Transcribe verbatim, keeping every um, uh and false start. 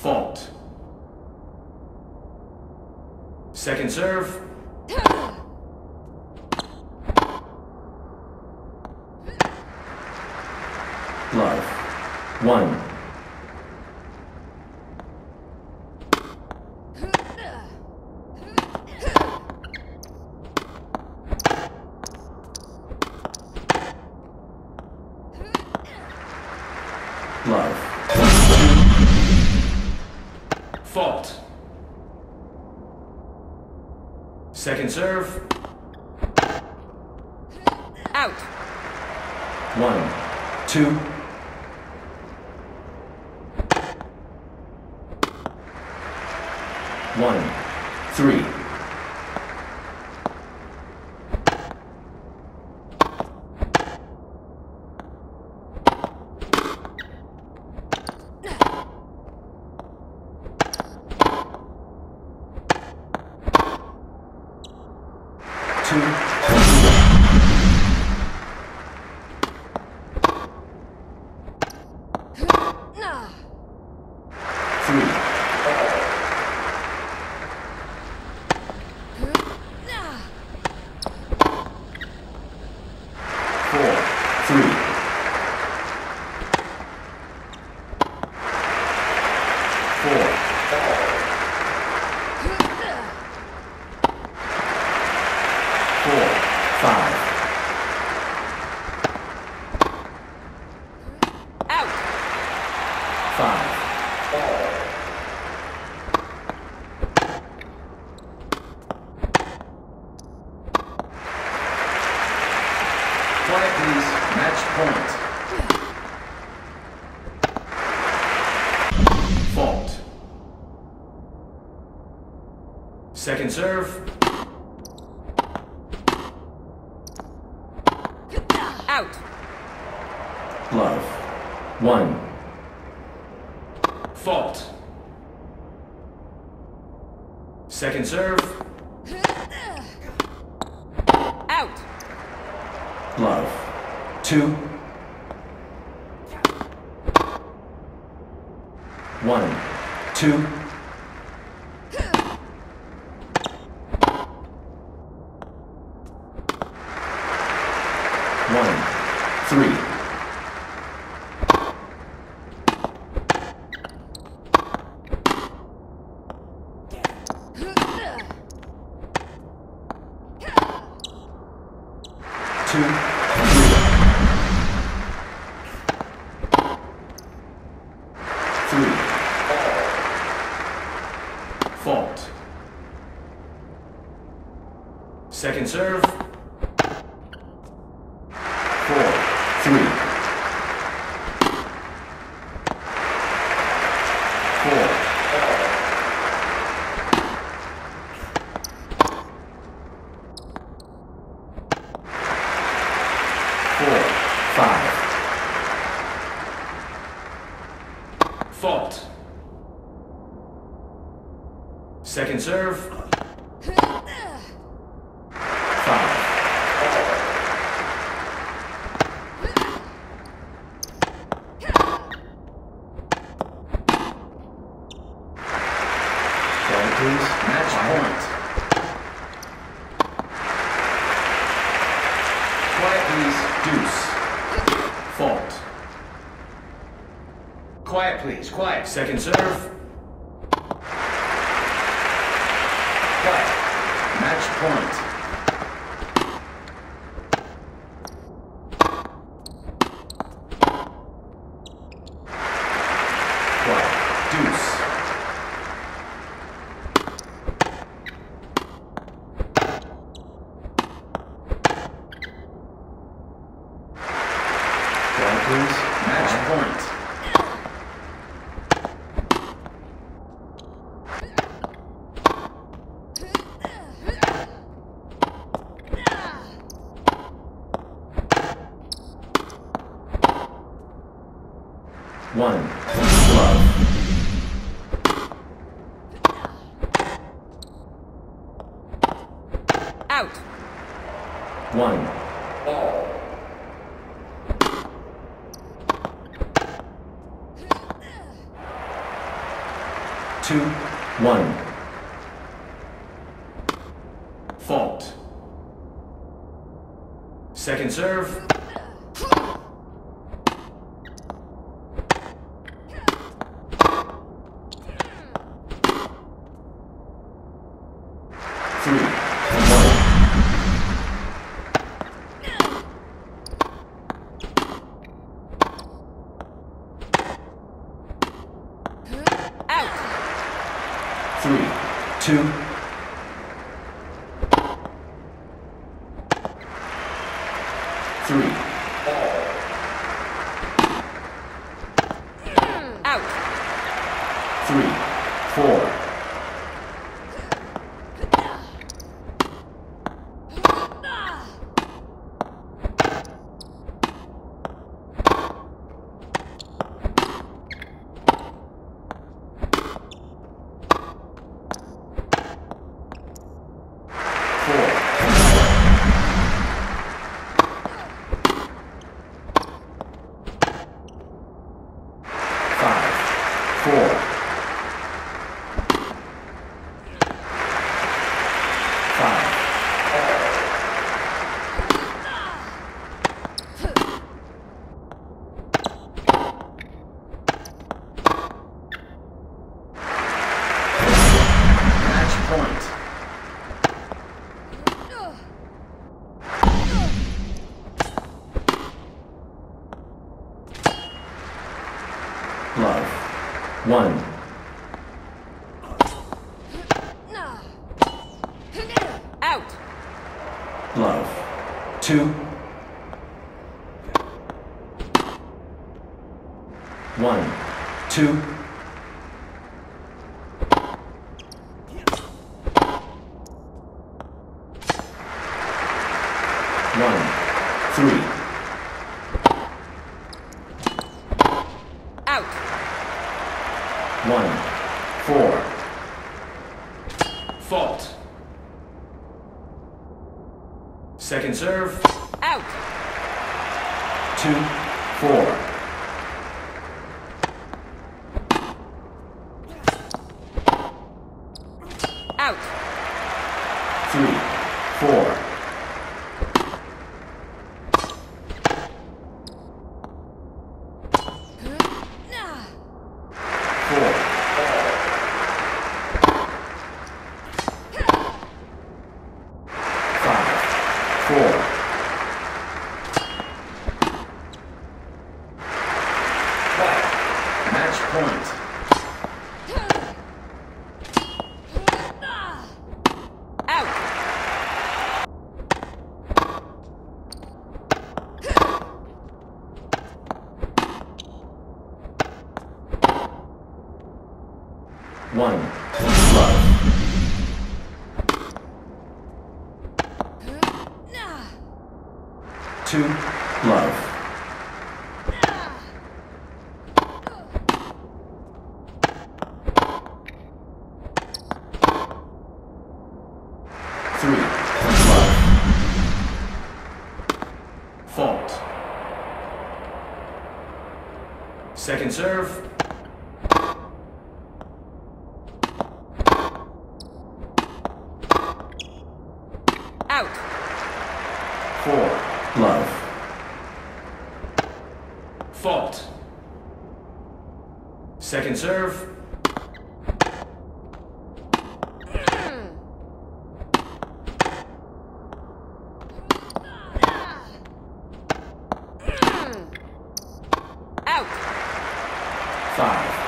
Fault. Second serve. Love. One. Love. Fault. Second serve. Out. One, two. One, three. Two. Three. Four. Three. Four. Four. Five. Out. Five. Quiet, please. Match point. Fault. Second serve. Out. Love. One. Fault. Second serve. Out. Love. Two. One. Two. One. Three. Two. Three. Fault. Second serve. Four. Three. Four. Four. Five. Fault. Second serve. Five. Quiet, please. Match point. Quiet, please. Deuce. Fault. Quiet, please. Quiet. Second serve. Quiet. Match point. Quiet. Deuce. Quiet, please. Match point. One. Love. two, one. Fault. Second serve. Three, one. Out. Three, two. Three. Out. Three, four. Four. Five. Four. Five. Match point. Love. One. Out. Love. Two. One. Two. One. Three. Out. One. Four. Fault. Second serve. Out. Two. Four. Out. Three. Four. Four. Five. Four. Quiet. Match point. Out. One. Love. Two. Love. Three. Love. Fault. Second serve. Out. Four. Love. Fault. Second serve. Out. Five.